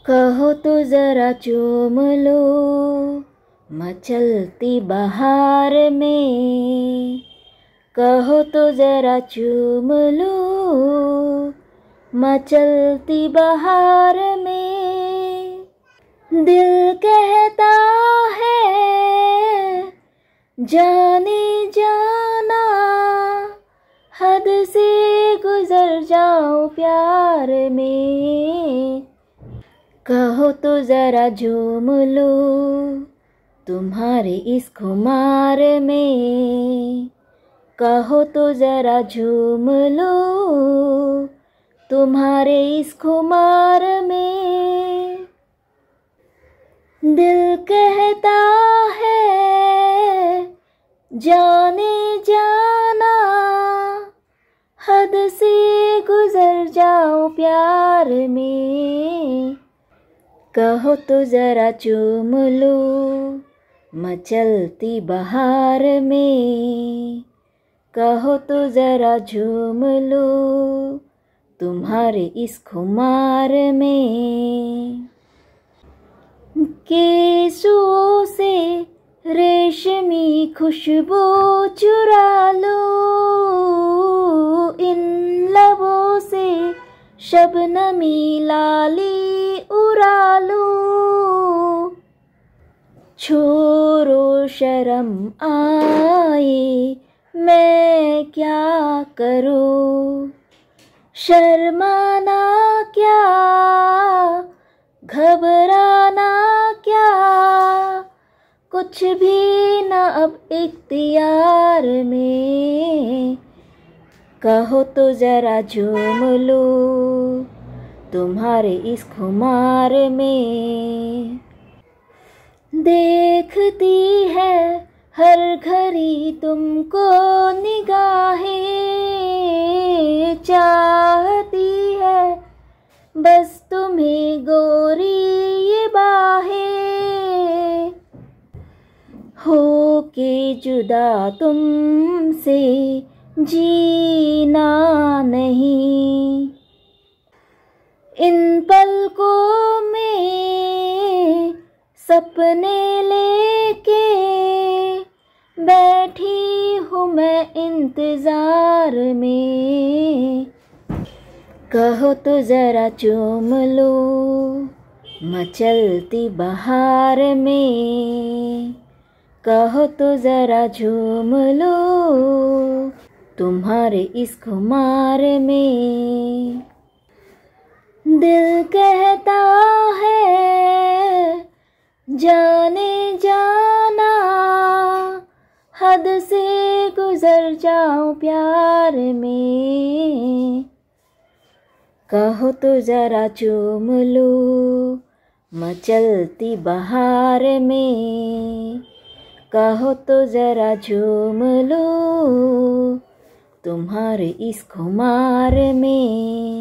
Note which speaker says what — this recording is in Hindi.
Speaker 1: कहो तो जरा चूम लो मचलती बहार में, कहो तो जरा चूम लो मचलती बहार में। दिल कहता है जाने जाना, हद से गुजर जाओ प्यार में। कहो तो जरा झूम लो तुम्हारे इस खुमार में, कहो तो जरा झूम लो तुम्हारे इस खुमार में। दिल कहता है जाने जाना, हद से गुजर जाओ प्यार में। कहो तो जरा चूम लो मचलती बहार में, कहो तो जरा झूम लो तुम्हारे इस खुमार में। केसों से रेशमी खुशबू चुरा लो, इन लबों से शबनमी लाली उड़ा लो। छोड़ो शर्म आए मैं क्या करूं, शर्माना क्या घबराना क्या, कुछ भी न अब इख्तियार में। कहो तो जरा झूम लो तुम्हारे इस खुमार में। देखती है हर घड़ी तुमको निगाहें, चाहती है बस तुम्हें गोरी ये बाहें। हो के जुदा तुमसे जीना नहीं, इन पलकों में सपने लेके बैठी हूँ मैं इंतजार में। कहो तो जरा चूम लो मचलती बहार में, कहो तो जरा झूम लो तुम्हारे इस खुमार में। दिल कहता है जाने जाना, हद से गुजर जाओ प्यार में। कहो तो जरा चूम लो मचलती बहार में, कहो तो जरा झूम लो तुम्हारे इस खुमार में।